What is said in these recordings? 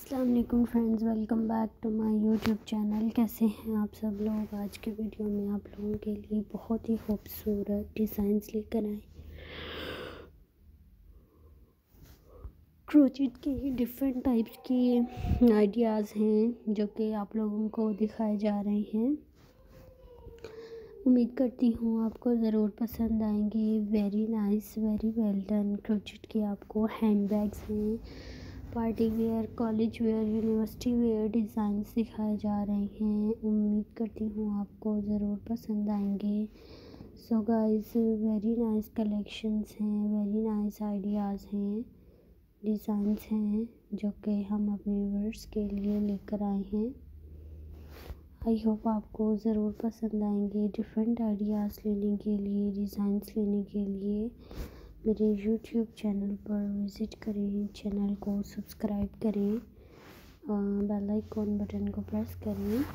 अस्सलाम वालेकुम friends, welcome back to my YouTube channel. कैसे हैं आप सब लोग। आज के वीडियो में आप लोगों के लिए बहुत ही खूबसूरत डिज़ाइंस लेकर आए। क्रोचेट के डिफरेंट टाइप्स के आइडियाज़ हैं जो कि आप लोगों को दिखाए जा रहे हैं। उम्मीद करती हूँ आपको ज़रूर पसंद आएंगे। Very nice, very well done. Crochet के आपको हैंड बैग्स हैं, party wear, college wear, university wear designs दिखाए जा रहे हैं। उम्मीद करती हूँ आपको ज़रूर पसंद आएंगे। So guys, very nice collections हैं, वेरी नाइस आइडियाज़ हैं, डिज़ाइंस हैं जो कि हम अपने व्यूअर्स के लिए लेकर आए हैं। आई होप आपको ज़रूर पसंद आएंगे। डिफरेंट आइडियाज़ लेने के लिए, डिज़ाइंस लेने के लिए मेरे यूट्यूब चैनल पर विज़िट करें, चैनल को सब्सक्राइब करें, बेल आइकॉन बटन को प्रेस करें।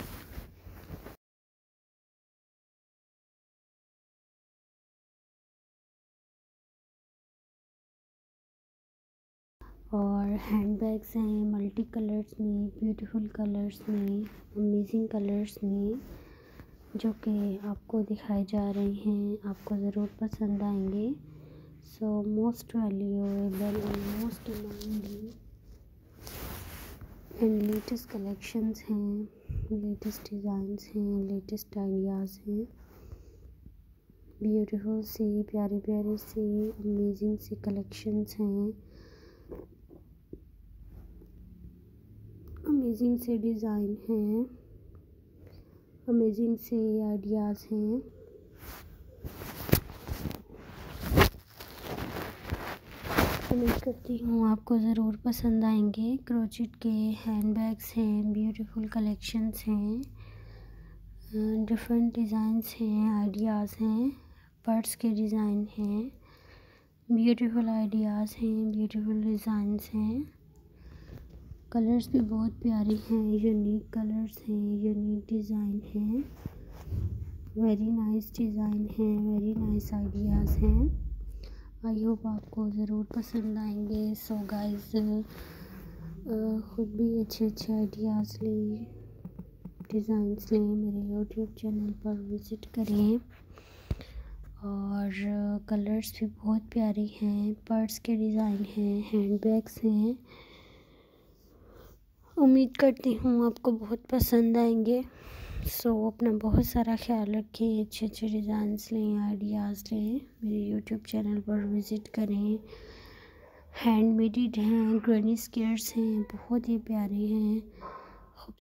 और हैंड बैग्स हैं मल्टी कलर्स में, ब्यूटीफुल कलर्स में, अमेजिंग कलर्स में जो कि आपको दिखाए जा रहे हैं। आपको ज़रूर पसंद आएंगे। So most valuable and most demanding and latest collections हैं, लेटेस्ट डिज़ाइंस हैं, लेटेस्ट आइडियाज़ हैं। ब्यूटीफुल सी, प्यारी प्यारी सी, अमेजिंग सी कलेक्शंस हैं, अमेजिंग से डिज़ाइन हैं, अमेजिंग से आइडियाज़ हैं। उम्मीद करती हूँ आपको ज़रूर पसंद आएंगे। क्रोचेट के हैंड बैग्स हैं, ब्यूटीफुल कलेक्शंस हैं, डिफरेंट डिज़ाइंस हैं, आइडियाज़ हैं, पर्स के डिज़ाइन हैं, ब्यूटीफुल आइडियाज़ हैं, ब्यूटीफुल डिज़ाइंस हैं। कलर्स भी बहुत प्यारे हैं, यूनिक कलर्स हैं, यूनिक डिज़ाइन हैं, वेरी नाइस डिज़ाइन हैं, वेरी नाइस आइडियाज़ हैं। आई होप आपको ज़रूर पसंद आएंगे। सो गाइस, ख़ुद भी अच्छे अच्छे आइडियाज़ लें, डिज़ाइंस लें, मेरे यूट्यूब चैनल पर विज़िट करें। और कलर्स भी बहुत प्यारे हैं, पर्स के डिज़ाइन हैं, हैंड बैग्स हैं। उम्मीद करती हूँ आपको बहुत पसंद आएंगे। सो अपना बहुत सारा ख्याल रखें, अच्छे अच्छे डिज़ाइंस लें, आइडियाज़ लें, मेरे यूट्यूब चैनल पर विज़िट करें। हैंड मेडेड हैं, ग्रैनी स्केयर्स हैं, बहुत ही प्यारे हैं,